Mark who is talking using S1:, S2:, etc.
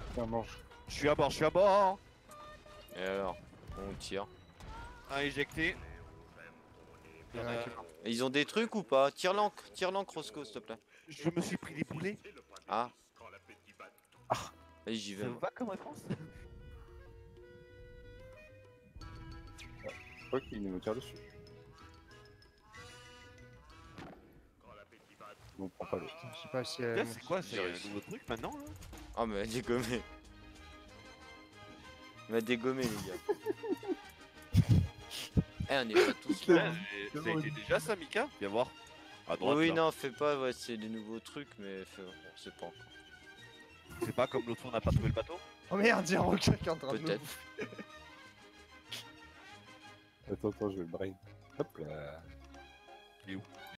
S1: Tiens, mange.
S2: Je suis à bord, je suis à bord.
S3: Et alors, on tire.
S2: Un éjecté.
S4: Il y en a un qui est mort.
S3: Et ils ont des trucs ou pas? Tire l'encre, Roscoe, s'il te plaît.
S2: Je me suis pris des boulets.
S3: Ah. Vas-y, j'y vais.
S2: Ça
S3: Moi.
S2: va comme réponse?
S1: Je crois qu'il nous tire dessus. On prend pas l'autre.
S4: Je sais pas si.
S2: Là, c'est quoi?
S3: j'ai
S2: C'est un
S3: réussi.
S2: nouveau truc maintenant là?
S3: Ah, mais dégommé. Il m'a dégommé, les gars. Eh, on est pas tous là.
S2: Ouais, ça a été déjà ça, Mika? Viens voir. À droite.
S3: Oui,
S2: là.
S3: non, fais pas, ouais, c'est des nouveaux trucs, mais on sait pas encore.
S2: C'est pas comme l'autre fois, on n'a pas trouvé le bateau?
S4: Oh merde, il y a un requin qui est en train de nous.
S3: Peut-être.
S1: Attends, je vais le brain. Hop là.
S2: Il est où?